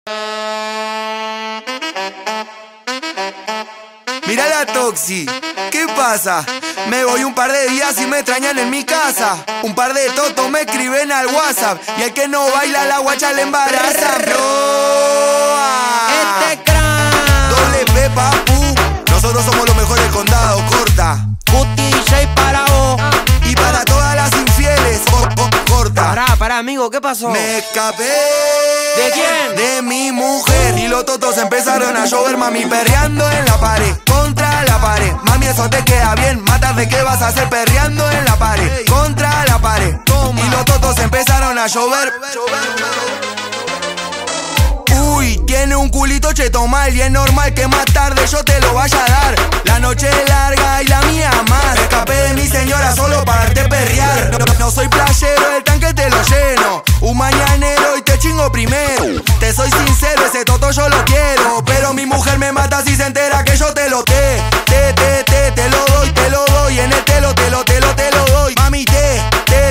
Mira la Toxi, ¿qué pasa? Me voy un par de días y me extrañan en mi casa. Un par de totos me escriben al WhatsApp y el que no baila la guacha le embaraza. Este crack Doble P, papu. Nosotros somos los mejores del condado, corta. Guti DJ para vos. Y para todas las infieles, corta. Pará, amigo, ¿qué pasó? Me escapé. ¿De quién? De mi mujer. Y los totos empezaron a llover, mami, perreando en la pared, contra la pared. Mami, eso te queda bien, más tarde ¿qué vas a hacer perreando en la pared, contra la pared? Y los totos empezaron a llover. Uy, tiene un culito cheto mal y es normal que más tarde yo te lo vaya a dar. La noche es larga y la mía más. Escapé de mi señora solo para darte perrear. No soy playero, el tanque te lo lleno. Un mañanero y te chingo primero. Te soy sincero, ese toto yo lo quiero, pero mi mujer me mata si se entera que yo te lo te lo doy. En el te lo doy. Mami, te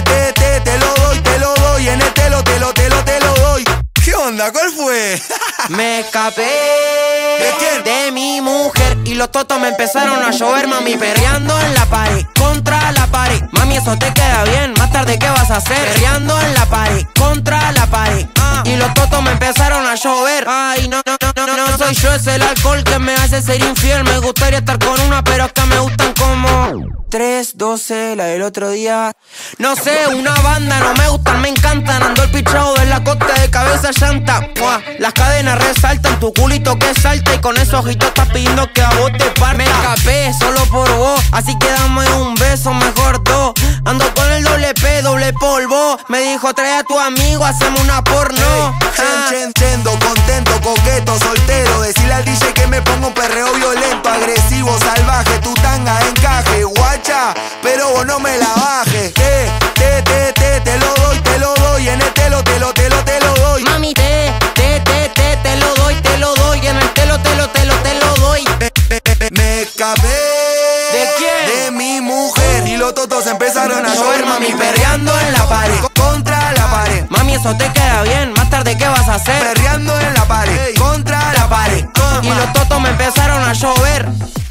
lo doy. En el te lo doy. ¿Qué onda? ¿Cuál fue? Me escapé ¿De quién? de mi mujer y los totos me empezaron a llover, mami, perreando en la pared, contra la pared. Mami, eso te queda bien, más tarde ¿qué vas a hacer? Perreando en la pared, contra la pared. Y los totos me empezaron a llover. Ay, no soy yo, es el alcohol que me hace ser infiel. Me gustaría estar con una, pero acá me gustan como 3, 12, la del otro día. No sé, una banda, no me gustan, me encantan. Ando el pichado de la costa de cabeza llanta. ¡Mua! Las cadenas resaltan, tu culito que salta. Y con esos ojitos estás pidiendo que a vos te parta. Me escapé solo por vos, así que dame un beso, mejor dos. Ando con el doble P, doble polvo. Me dijo trae a tu amigo, hacemos una porno. Chendo, contento, coqueto, soltero. Decirle al DJ que me ponga un perreo violento, agresivo, salvaje, tu tanga encaje, guacha, pero vos no me la bajes. Te lo doy. En el te lo doy. Mami, te lo doy. En el te lo doy. Me escapé. ¿De quién? De mi mujer. Y los totos empezaron a llover, mami, perreando en la pared, contra la pared. Mami, eso te queda bien, más tarde ¿qué vas a hacer? Perreando en la pared, contra la pared. Y los totos me empezaron a llover.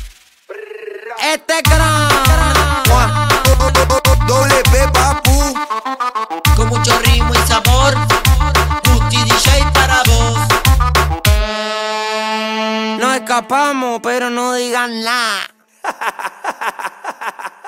Este crack Doble P, papu. Con mucho ritmo y sabor, Guti DJ para vos. Nos escapamos, pero no digan nada.